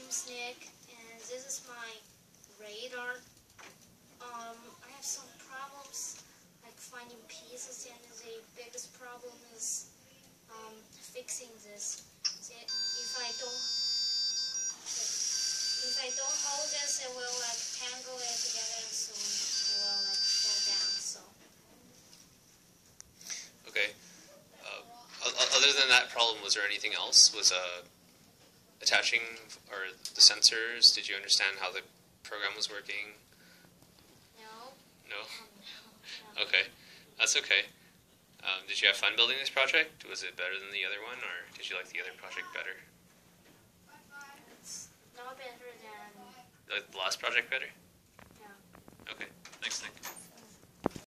name's Nick, and this is my radar. I have some problems, like finding pieces, and the biggest problem is fixing this. If I don't hold this, it will like tangle it together, and soon it will like fall down. So. Okay. Other than that problem, was there anything else? Was attaching or the sensors? Did you understand how the program was working? No. No? No. Okay. That's okay. Did you have fun building this project? Was it better than the other one, or did you like the other project better? It's not better than. The last project better? Yeah. Okay. Thanks, Nick.